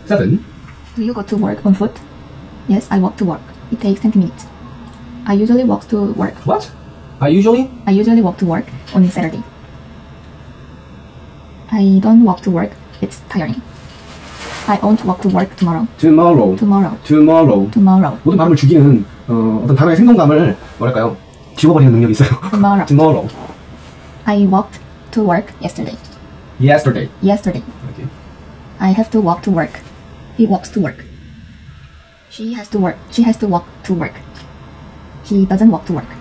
7. Do you go to work on foot? Yes, I walk to work. It takes 20 minutes. I usually walk to work. What? I usually walk to work on Saturday. I don't walk to work. It's tiring. I won't walk to work tomorrow. tomorrow. 모든 발음을 죽이는 어떤 단어의 생동감을 뭐랄까요? 지워버리는 능력이 있어요. tomorrow. I walked to work yesterday. yesterday. Okay. I have to walk to work. He walks to work. She has to walk to work. He doesn't walk to work.